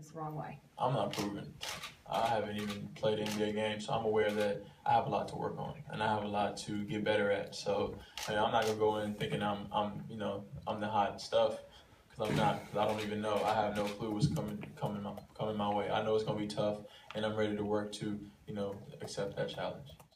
the wrong way? I'm not proven. I haven't even played NBA games, so I'm aware that I have a lot to work on and I have a lot to get better at. So I'm not gonna go in thinking I'm the hot stuff because I'm not. Because I don't even know. I have no clue what's coming my way. I know it's gonna be tough, and I'm ready to work to accept that challenge.